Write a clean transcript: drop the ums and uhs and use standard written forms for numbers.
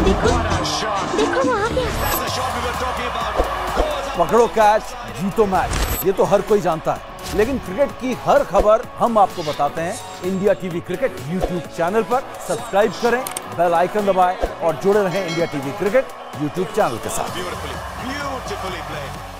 देखो देखो वो आ गया। पकड़ो कैच, जीतो मैच, ये तो हर कोई जानता है। लेकिन क्रिकेट की हर खबर हम आपको बताते हैं India TV cricket YouTube channel पर। सब्सक्राइब करें, बेल आइकन दबाएं और जुड़े रहें India TV cricket YouTube channel के साथ।